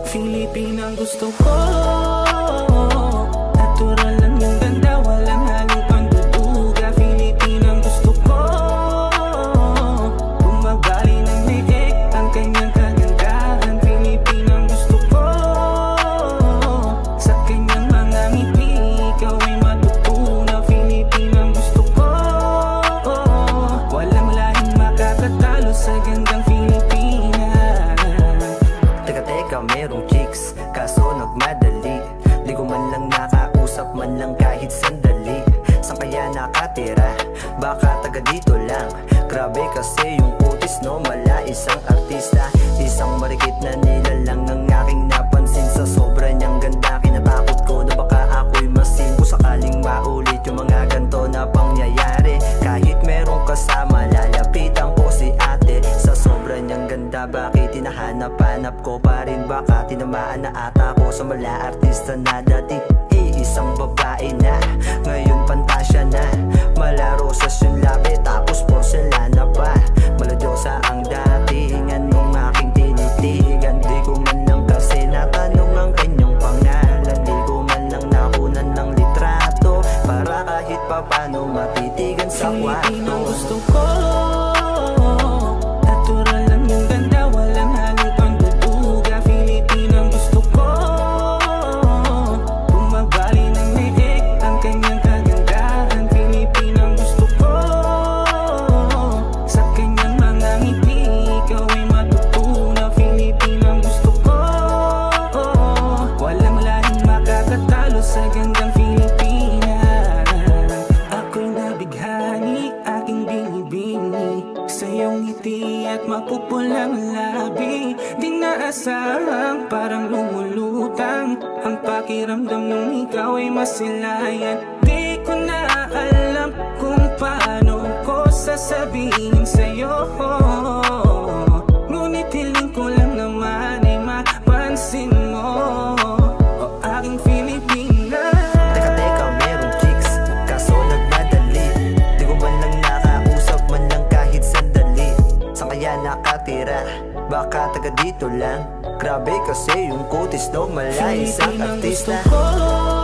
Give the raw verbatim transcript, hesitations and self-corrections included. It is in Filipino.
Filipinang gusto ko. Natural lang yung ganda, walang halong panduduga. Filipinang gusto ko. Bumabali ng leeg ang kanyang kagandahan. Filipinang gusto ko. Sa kanyang mga ngiti, ikaw ay matutunan. Filipinang gusto ko. Walang lahing makakatalo sa gandang Filipina. Teka teka, merong chicks, kaso nagmadali. Di ko man lang nakausap man lang kahit sandali. Saan kaya nakatira? Baka taga dito lang. Grabe kasi yung kutis no, mala isang artista. Isang marikit na nilalang ang aking napansin. Sa sobra niyang ganda, kinatakot ko na baka ako'y masin. Kung sakaling maulit yung mga ganto na pangyayari, kahit merong kasama, lalapitan ko si ate. Sa sobra niyang ganda, bakit hinahanap-hanap ko pa rin? Baka tinamaan na ata ko sa mala artista na dati eh, isang babae na ngayon pantasya na. Mala rosas yung labi, tapos porcelana pa. Maladyosa ang datingan nung aking tinitigan. Di ko man lang kasi natanong ang kanyang pangalan. Di ko man lang nakunan ng litrato para kahit pa paano matitigan sa kwarto. Filipinang gusto ko. Natural lang yung ganda, walang halong panduduga. Filipinang gusto ko. Bumabali ng leeg ang kanyang kagandahan. Filipinang gusto ko. Sa kanyang mga ngiti, ikaw ay matutunan. Filipinang gusto ko. Walang lahing makakatalo sa gandang Filipina. Ako'y nabighani, aking binibini sa iyong ngiti at mapupulang labi. Di naasahang parang lumulutang ang pakiramdam nung ikaw ay masilayan. Di ko na alam kung paano ko sasabihin sa'yo, ngunit hiling ko lang naman ay mapansin mo, o aking Filipina. Teka teka, merong chicks, kaso nagmadali. Di ko man lang nakausap man lang kahit sandali. Saan kaya nakatira? Baka taga dito lang. Grabe kasi yung kutis no, mala isang Filipinang gusto artista. ko.